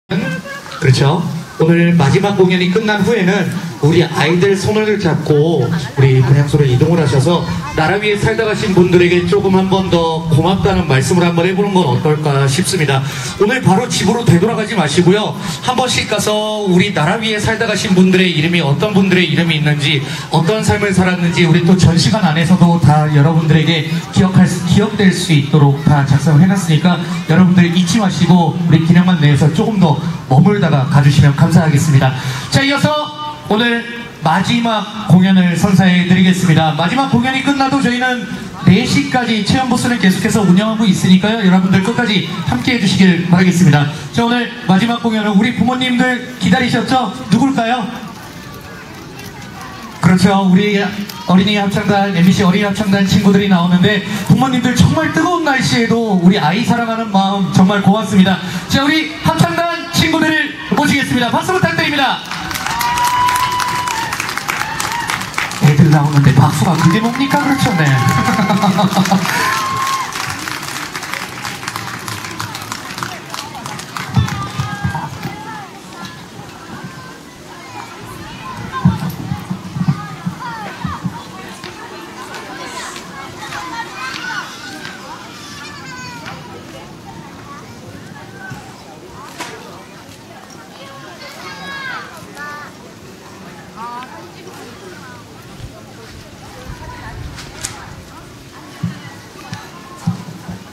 그렇죠. 오늘 마지막 공연이 끝난 후에는 우리 아이들 손을 잡고 우리 분향소로 이동을 하셔서 나라 위에 살다 가신 분들에게 조금 한 번 더 고맙다는 말씀을 한번 해보는 건 어떨까 싶습니다. 오늘 바로 집으로 되돌아가지 마시고요. 한 번씩 가서 우리 나라 위에 살다 가신 분들의 이름이 어떤 분들의 이름이 있는지, 어떤 삶을 살았는지 우리 또 전 시간 안에서도 다 여러분들에게 기억될 수 있도록 다 작성을 해놨으니까 여러분들 잊지 마시고 우리 기념관 내에서 조금 더 머물다가 가주시면 감사하겠습니다. 자, 이어서 오늘 마지막 공연을 선사해 드리겠습니다. 마지막 공연이 끝나도 저희는 4시까지 체험 부스는 계속해서 운영하고 있으니까요. 여러분들 끝까지 함께 해주시길 바라겠습니다. 자, 오늘 마지막 공연은 우리 부모님들 기다리셨죠? 누굴까요? 그렇죠. 우리 어린이 합창단, MBC 어린이 합창단 친구들이 나오는데 부모님들 정말 뜨거운 날씨에도 우리 아이 사랑하는 마음 정말 고맙습니다. 자, 우리 합창단 친구들을 모시겠습니다. 박수 부탁드립니다. 애들 나오는데 박수가 그게 뭡니까? 그렇죠, 네.